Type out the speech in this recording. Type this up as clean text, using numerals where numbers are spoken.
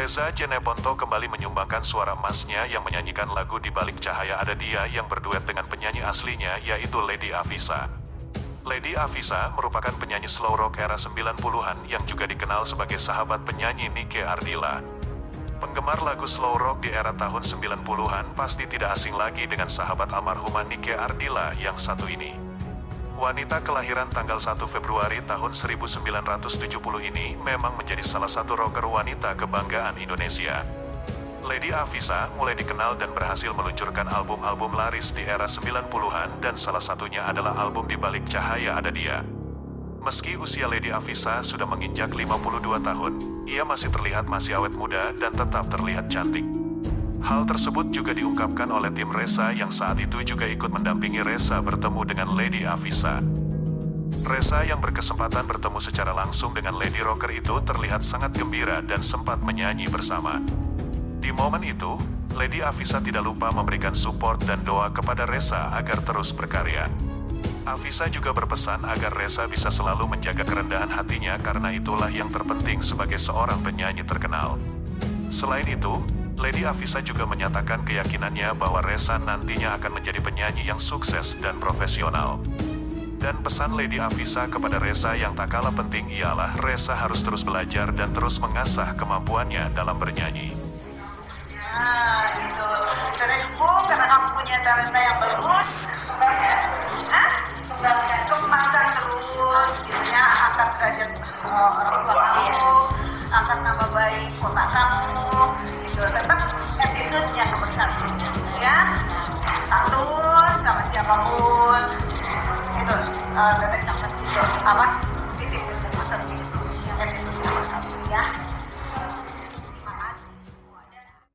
Reza Jeneponto kembali menyumbangkan suara emasnya yang menyanyikan lagu Di Balik Cahaya Ada Dia yang berduet dengan penyanyi aslinya yaitu Lady Afisa. Lady Afisa merupakan penyanyi slow rock era 90-an yang juga dikenal sebagai sahabat penyanyi Nike Ardilla. Penggemar lagu slow rock di era tahun 90-an pasti tidak asing lagi dengan sahabat almarhumah Nike Ardilla yang satu ini. Wanita kelahiran tanggal 1 Februari tahun 1970 ini memang menjadi salah satu rocker wanita kebanggaan Indonesia. Lady Afisa mulai dikenal dan berhasil meluncurkan album-album laris di era 90-an dan salah satunya adalah album Di Balik Cahaya Ada Dia. Meski usia Lady Afisa sudah menginjak 52 tahun, ia masih terlihat masih awet muda dan tetap terlihat cantik. Hal tersebut juga diungkapkan oleh tim Reza yang saat itu juga ikut mendampingi Reza bertemu dengan Lady Afisa. Reza yang berkesempatan bertemu secara langsung dengan Lady Rocker itu terlihat sangat gembira dan sempat menyanyi bersama. Di momen itu, Lady Afisa tidak lupa memberikan support dan doa kepada Reza agar terus berkarya. Afisa juga berpesan agar Reza bisa selalu menjaga kerendahan hatinya karena itulah yang terpenting sebagai seorang penyanyi terkenal. Selain itu, Lady Afisa juga menyatakan keyakinannya bahwa Reza nantinya akan menjadi penyanyi yang sukses dan profesional. Dan pesan Lady Afisa kepada Reza yang tak kalah penting ialah Reza harus terus belajar dan terus mengasah kemampuannya dalam bernyanyi. Nah, gitu. Keren karena kamu punya talenta yang bagus. Kembangkan terus, gitu ya, angkat derajat orang tua kamu, angkat nama baik kota kamu, gitu. Tetap attitude yang nomor satu, ya. Santun sama siapapun, itu tetap cakep, gitu. Apa?